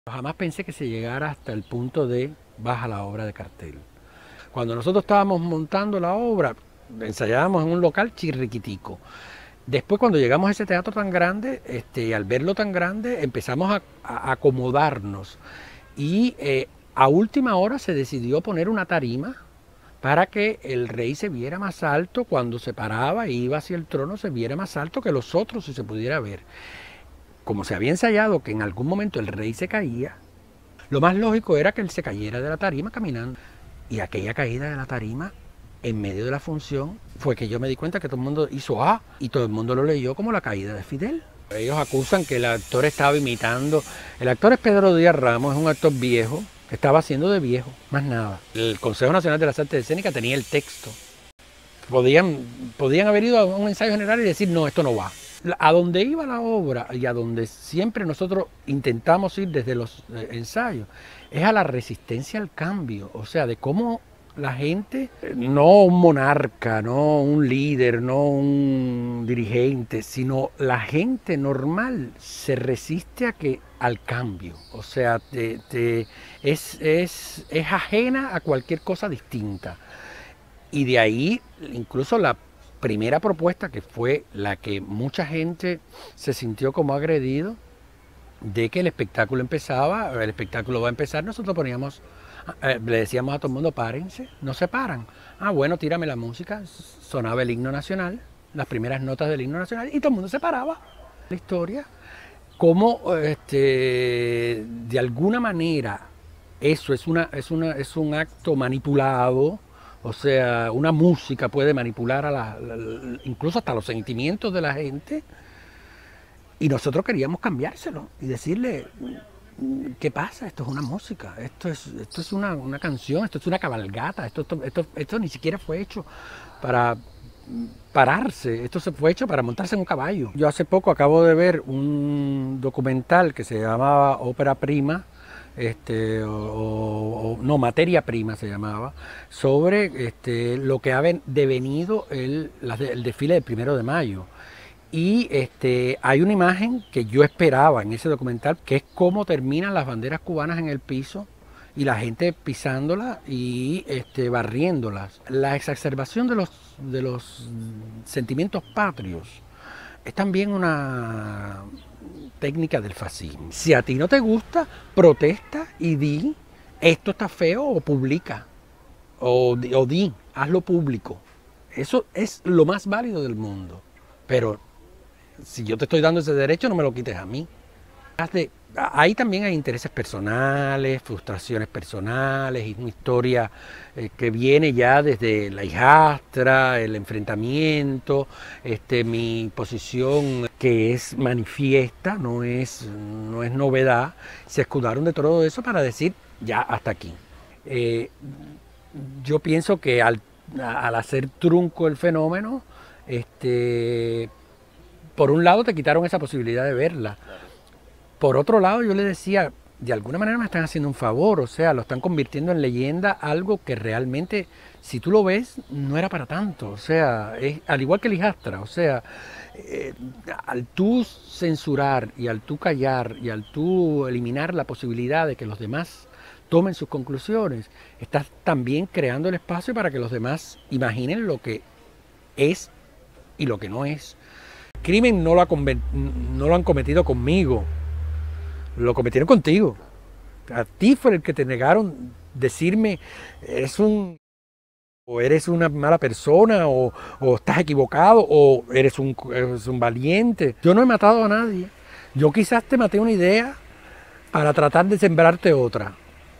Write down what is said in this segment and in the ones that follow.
Jamás pensé que se llegara hasta el punto de baja la obra de cartel. Cuando nosotros estábamos montando la obra, ensayábamos en un local chirriquitico. Después, cuando llegamos a ese teatro tan grande, al verlo tan grande, empezamos a acomodarnos. Y a última hora se decidió poner una tarima para que el rey se viera más alto cuando se paraba e iba hacia el trono, se viera más alto que los otros y se pudiera ver. Como se había ensayado que en algún momento el rey se caía, lo más lógico era que él se cayera de la tarima caminando. Y aquella caída de la tarima, en medio de la función, fue que yo me di cuenta que todo el mundo hizo ¡ah! Y todo el mundo lo leyó como la caída de Fidel. Ellos acusan que el actor estaba imitando. El actor es Pedro Díaz Ramos, es un actor viejo, que estaba haciendo de viejo, más nada. El Consejo Nacional de las Artes Escénicas tenía el texto. Podían haber ido a un ensayo general y decir, no, esto no va. A donde iba la obra y a donde siempre nosotros intentamos ir desde los ensayos, es a la resistencia al cambio, o sea, de cómo la gente, no un monarca, no un líder, no un dirigente, sino la gente normal se resiste al cambio, o sea, es ajena a cualquier cosa distinta. Y de ahí incluso la primera propuesta, que fue la que mucha gente se sintió como agredido, de que el espectáculo empezaba, el espectáculo va a empezar, nosotros poníamos, le decíamos a todo el mundo, párense, no se paran. Ah, bueno, tírame la música, sonaba el himno nacional, las primeras notas del himno nacional, y todo el mundo se paraba. La historia, como de alguna manera eso es un acto manipulado. O sea, una música puede manipular incluso hasta los sentimientos de la gente. Y nosotros queríamos cambiárselo y decirle, ¿qué pasa? Esto es una música, esto es una canción, esto es una cabalgata, esto ni siquiera fue hecho para pararse, esto se fue hecho para montarse en un caballo. Yo hace poco acabo de ver un documental que se llamaba Ópera Prima, no, Materia Prima se llamaba, sobre lo que ha devenido el desfile del 1 de mayo. Y hay una imagen que yo esperaba en ese documental, que es cómo terminan las banderas cubanas en el piso y la gente pisándolas y barriéndolas. La exacerbación de los sentimientos patrios es también una técnica del fascismo. Si a ti no te gusta, protesta y di, esto está feo, o publica, o di, hazlo público. Eso es lo más válido del mundo. Pero si yo te estoy dando ese derecho, no me lo quites a mí. Ahí también hay intereses personales, frustraciones personales, y una historia que viene ya desde la hijastra, el enfrentamiento, mi posición que es manifiesta, no es novedad. Se escudaron de todo eso para decir ya hasta aquí. Yo pienso que al hacer trunco el fenómeno, por un lado te quitaron esa posibilidad de verla. Por otro lado, yo le decía, de alguna manera me están haciendo un favor, o sea, lo están convirtiendo en leyenda, algo que realmente, si tú lo ves, no era para tanto. O sea, es al igual que el hijastra, o sea, al tú censurar y al tú callar y al tú eliminar la posibilidad de que los demás tomen sus conclusiones, estás también creando el espacio para que los demás imaginen lo que es y lo que no es. El crimen no lo han cometido conmigo, lo cometieron contigo. A ti fue el que te negaron decirme, o eres una mala persona, o estás equivocado, o eres un valiente. Yo no he matado a nadie. Yo quizás te maté una idea para tratar de sembrarte otra.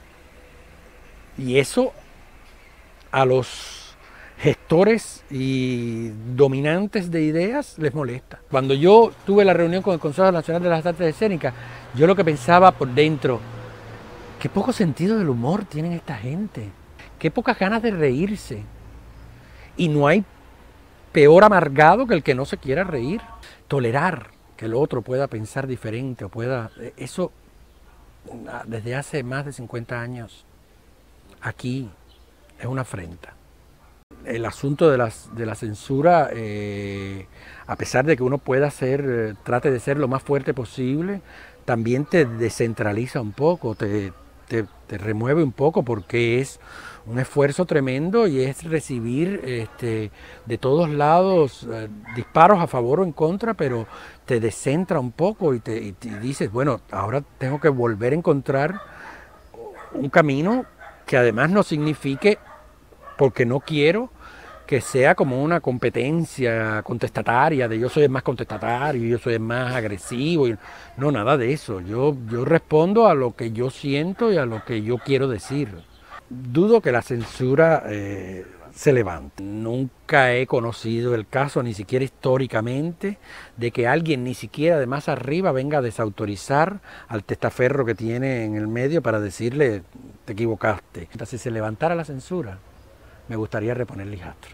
Y eso a los gestores y dominantes de ideas les molesta. Cuando yo tuve la reunión con el Consejo Nacional de las Artes Escénicas, yo lo que pensaba por dentro, qué poco sentido del humor tienen esta gente, qué pocas ganas de reírse. Y no hay peor amargado que el que no se quiera reír. Tolerar que el otro pueda pensar diferente o pueda... Eso desde hace más de 50 años aquí es una afrenta. El asunto de la censura, a pesar de que uno pueda trate de ser lo más fuerte posible, también te descentraliza un poco, te remueve un poco, porque es un esfuerzo tremendo y es recibir de todos lados disparos a favor o en contra, pero te descentra un poco y te dices, bueno, ahora tengo que volver a encontrar un camino que además no signifique, porque no quiero que sea como una competencia contestataria, de yo soy el más contestatario, yo soy el más agresivo. No, nada de eso. Yo respondo a lo que yo siento y a lo que yo quiero decir. Dudo que la censura se levante. Nunca he conocido el caso, ni siquiera históricamente, de que alguien, ni siquiera de más arriba, venga a desautorizar al testaferro que tiene en el medio para decirle, te equivocaste. Si se levantara la censura, me gustaría reponer la hijastra.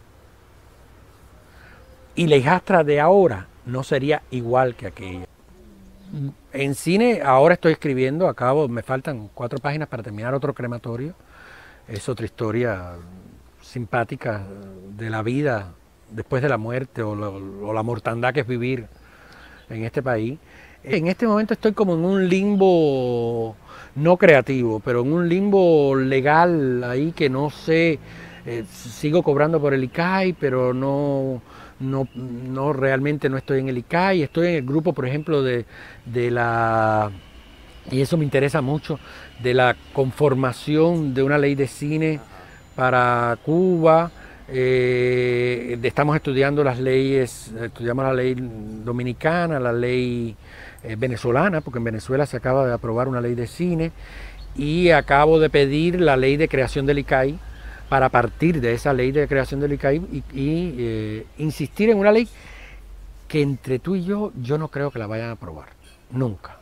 Y la hijastra de ahora no sería igual que aquella. En cine ahora estoy escribiendo, me faltan 4 páginas para terminar otro crematorio. Es otra historia simpática de la vida después de la muerte o la mortandad que es vivir en este país. En este momento estoy como en un limbo no creativo, pero en un limbo legal ahí que no sé, sigo cobrando por el ICAI, pero no realmente no estoy en el ICAI, estoy en el grupo, por ejemplo, de la, y eso me interesa mucho, de la conformación de una ley de cine para Cuba. Estamos estudiando las leyes, estudiamos la ley dominicana, la ley venezolana, porque en Venezuela se acaba de aprobar una ley de cine, y acabo de pedir la ley de creación del ICAI, para partir de esa ley de creación del ICAI y insistir en una ley que entre tú y yo no creo que la vayan a aprobar, nunca.